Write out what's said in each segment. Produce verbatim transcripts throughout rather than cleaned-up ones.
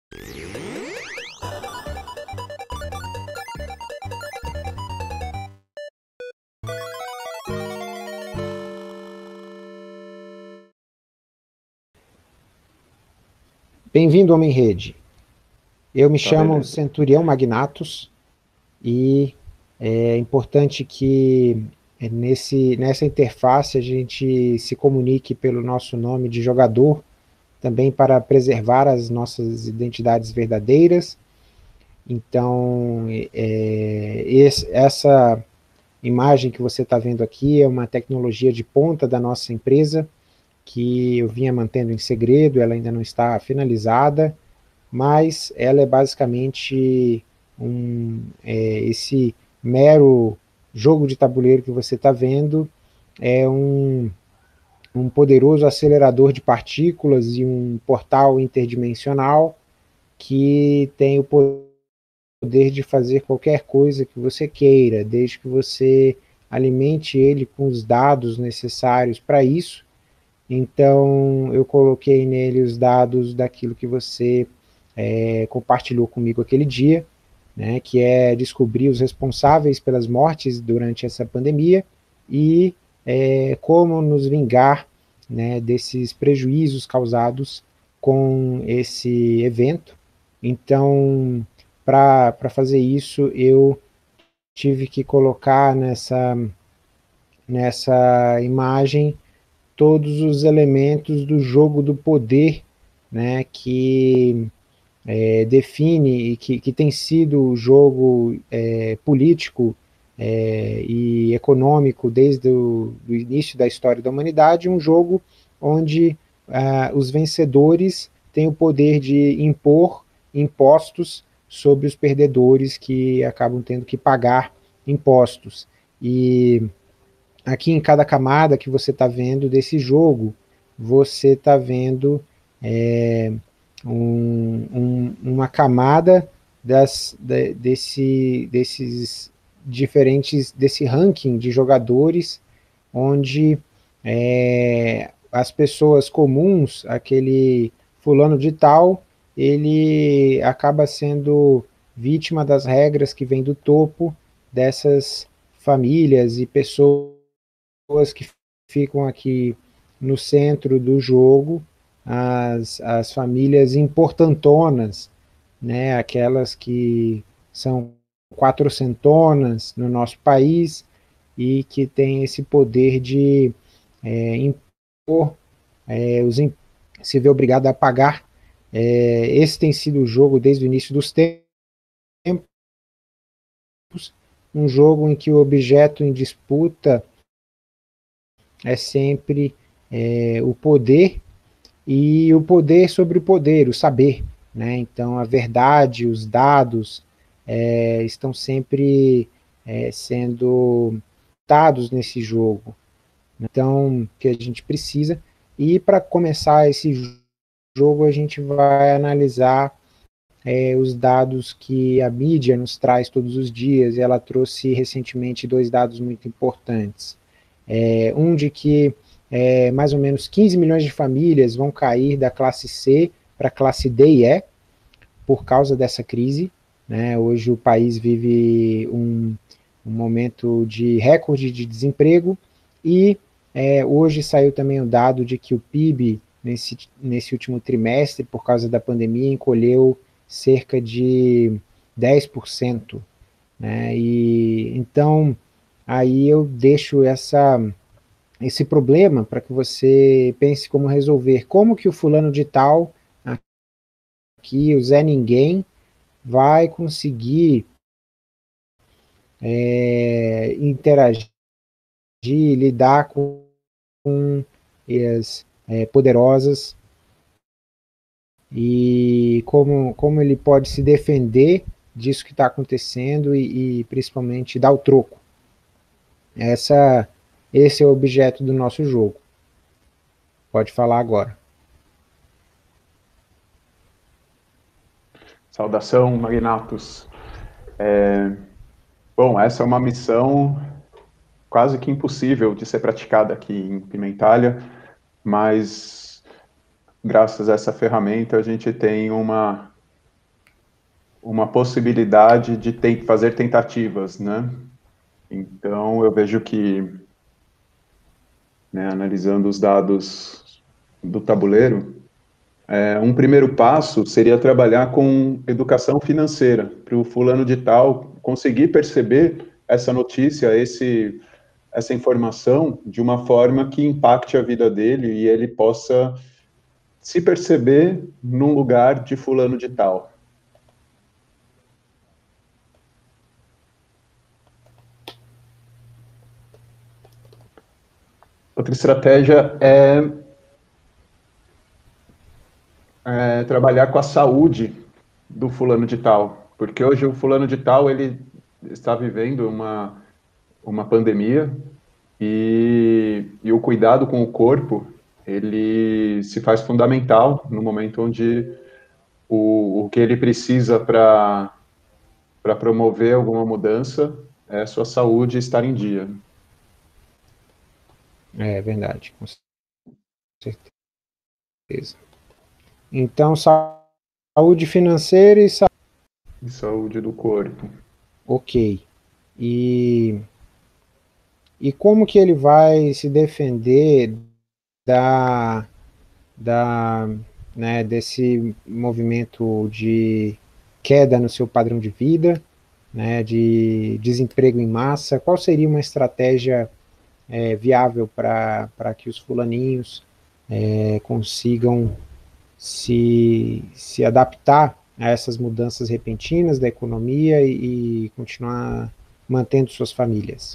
Bem-vindo, Homem Rede. Eu me Tá, chamo beleza. Centurião Magnatus e é importante que é, nesse, nessa interface a gente se comunique pelo nosso nome de jogador, também para preservar as nossas identidades verdadeiras. Então, é, esse, essa imagem que você está vendo aqui é uma tecnologia de ponta da nossa empresa, que eu vinha mantendo em segredo, ela ainda não está finalizada, mas ela é basicamente um, é, esse mero jogo de tabuleiro que você está vendo é um, um poderoso acelerador de partículas e um portal interdimensional que tem o poder de fazer qualquer coisa que você queira, desde que você alimente ele com os dados necessários para isso. Então eu coloquei nele os dados daquilo que você é, compartilhou comigo aquele dia, né, que é descobrir os responsáveis pelas mortes durante essa pandemia e é, como nos vingar, né, desses prejuízos causados com esse evento. Então, para fazer isso, eu tive que colocar nessa, nessa imagem todos os elementos do jogo do poder, né, que é, define e que, que tem sido o jogo é, político é, e econômico desde o do início da história da humanidade, um jogo onde ah, os vencedores têm o poder de impor impostos sobre os perdedores que acabam tendo que pagar impostos. E aqui em cada camada que você está vendo desse jogo, você está vendo é, um, um, uma camada das, de, desse, desses diferentes, desse ranking de jogadores, onde é, as pessoas comuns, aquele fulano de tal, ele acaba sendo vítima das regras que vêm do topo dessas famílias e pessoas que ficam aqui no centro do jogo, as, as famílias importantonas, né, aquelas que são quatrocentonas no nosso país e que têm esse poder de é, impor, é, os, se vê obrigado a pagar. É, esse tem sido o jogo desde o início dos tempos, um jogo em que o objeto em disputa é sempre é, o poder e o poder sobre o poder, o saber, né? Então a verdade, os dados é, estão sempre é, sendo dados nesse jogo. Então que a gente precisa, e para começar esse jogo a gente vai analisar é, os dados que a mídia nos traz todos os dias. E ela trouxe recentemente dois dados muito importantes. É, um de que é, mais ou menos quinze milhões de famílias vão cair da classe C para a classe D e E por causa dessa crise, né? Hoje o país vive um, um momento de recorde de desemprego e é, hoje saiu também o dado de que o P I B nesse, nesse último trimestre, por causa da pandemia, encolheu cerca de dez por cento, né? E então aí eu deixo essa esse problema para que você pense como resolver. Como que o fulano de tal, aqui, o Zé Ninguém, vai conseguir é, interagir, lidar com, com as é, poderosas e como, como ele pode se defender disso que está acontecendo e, e principalmente dar o troco. Essa, esse é o objeto do nosso jogo. Pode falar agora. Saudação, Magnatus. É, bom, essa é uma missão quase que impossível de ser praticada aqui em Pimentalha, mas graças a essa ferramenta a gente tem uma uma possibilidade de tem, fazer tentativas, né? Então, eu vejo que, né, analisando os dados do tabuleiro, é, um primeiro passo seria trabalhar com educação financeira, para o fulano de tal conseguir perceber essa notícia, esse, essa informação de uma forma que impacte a vida dele e ele possa se perceber num lugar de fulano de tal. Outra estratégia é, é trabalhar com a saúde do fulano de tal, porque hoje o fulano de tal ele está vivendo uma, uma pandemia e, e o cuidado com o corpo ele se faz fundamental no momento onde o, o que ele precisa para para promover alguma mudança é a sua saúde estar em dia. É verdade, com certeza. Então, saúde financeira e saúde. E saúde do corpo. Ok. E, e como que ele vai se defender da, da, né, desse movimento de queda no seu padrão de vida, né, de desemprego em massa? Qual seria uma estratégia é, viável para que os fulaninhos é, consigam se, se adaptar a essas mudanças repentinas da economia e, e continuar mantendo suas famílias?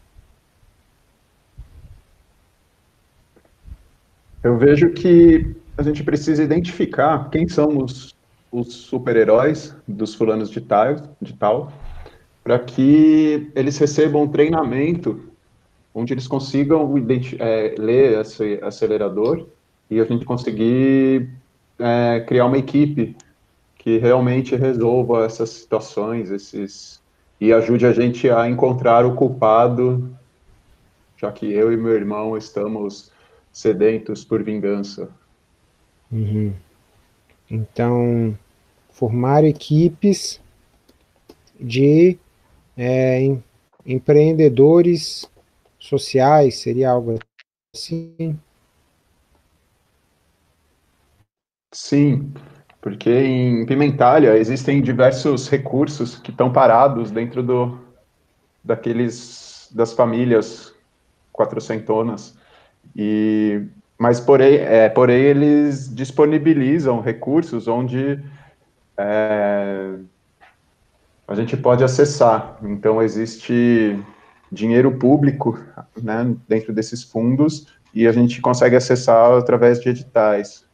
Eu vejo que a gente precisa identificar quem são os, os super-heróis dos fulanos de tal, de tal, para que eles recebam um treinamento onde eles consigam é, ler esse acelerador e a gente conseguir é, criar uma equipe que realmente resolva essas situações, esses e ajude a gente a encontrar o culpado, já que eu e meu irmão estamos sedentos por vingança. Uhum. Então, formar equipes de é, em, empreendedores sociais seria algo assim? Sim, porque em Pimentalha existem diversos recursos que estão parados dentro do, daqueles das famílias quatrocentonas e mas porém, é, porém eles disponibilizam recursos onde é, a gente pode acessar. Então existe dinheiro público, né, dentro desses fundos e a gente consegue acessar através de editais.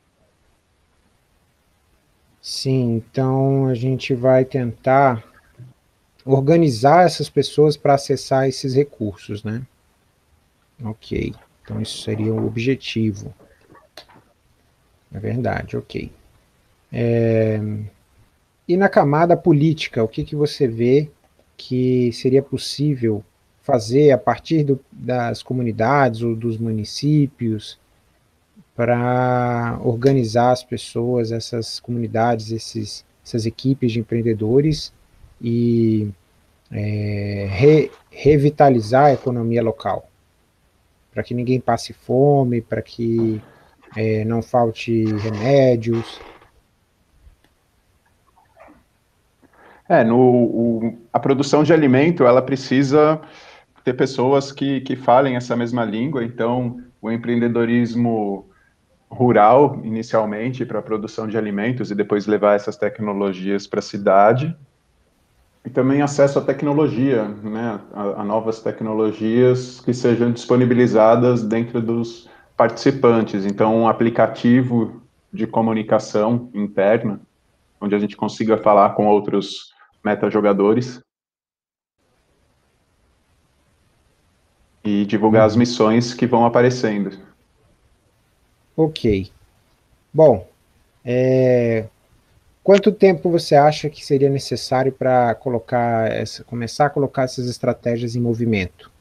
Sim, então a gente vai tentar organizar essas pessoas para acessar esses recursos, né? Ok, então isso seria o objetivo. É verdade, ok. É... E na camada política, o que, que você vê que seria possível fazer a partir do, das comunidades ou dos municípios para organizar as pessoas, essas comunidades, esses, essas equipes de empreendedores e é, re, revitalizar a economia local, para que ninguém passe fome, para que é, não falte remédios. É, no, o, a produção de alimento, ela precisa ter pessoas que, que falem essa mesma língua, então o empreendedorismo rural, inicialmente, para a produção de alimentos e depois levar essas tecnologias para a cidade, e também acesso à tecnologia, né, a, a novas tecnologias que sejam disponibilizadas dentro dos participantes, então um aplicativo de comunicação interna, onde a gente consiga falar com outros meta-jogadores e divulgar as Uhum. missões que vão aparecendo. Ok. Bom, é, quanto tempo você acha que seria necessário para colocar essa, começar a colocar essas estratégias em movimento?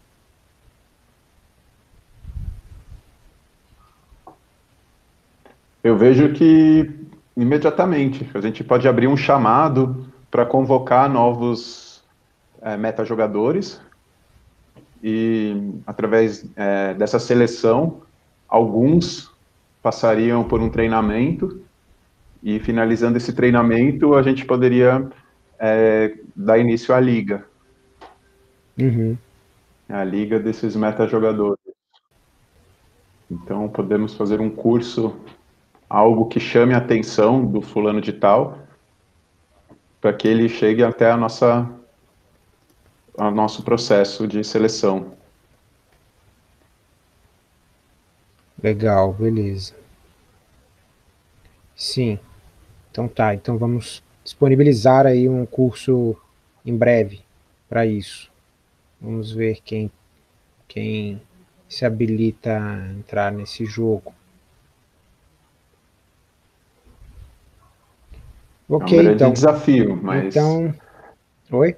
Eu vejo que imediatamente a gente pode abrir um chamado para convocar novos é, metajogadores e, através é, dessa seleção, alguns passariam por um treinamento e, finalizando esse treinamento, a gente poderia é, dar início à liga. Uhum. A liga desses metajogadores. Então, podemos fazer um curso, algo que chame a atenção do fulano de tal, para que ele chegue até a nossa, ao nosso processo de seleção. Legal, beleza. Sim, então tá. Então vamos disponibilizar aí um curso em breve para isso. Vamos ver quem, quem se habilita a entrar nesse jogo. É Ok, um grande então. desafio, mas Então, oi?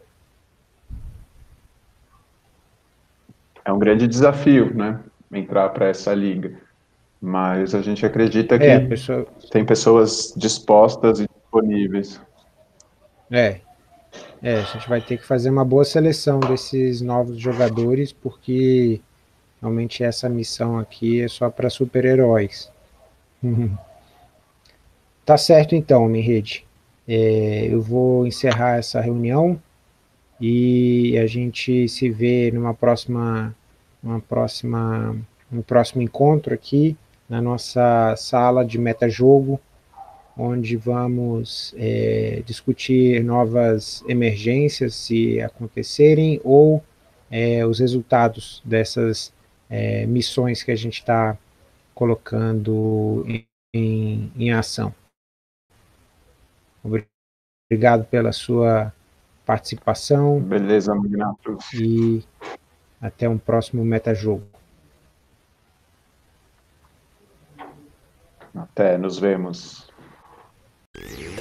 é um grande desafio, né? Entrar para essa liga. Mas a gente acredita É, a que pessoa. tem pessoas dispostas e disponíveis. É, é, a gente vai ter que fazer uma boa seleção desses novos jogadores, porque realmente essa missão aqui é só para super-heróis. Tá certo então, Minrede. É, eu vou encerrar essa reunião e a gente se vê numa próxima, numa próxima, no próximo encontro aqui na nossa sala de metajogo, onde vamos é, discutir novas emergências se acontecerem ou é, os resultados dessas é, missões que a gente está colocando em, em, em ação. Obrigado pela sua participação Beleza, Magnato. e até um próximo metajogo. Até, nos vemos.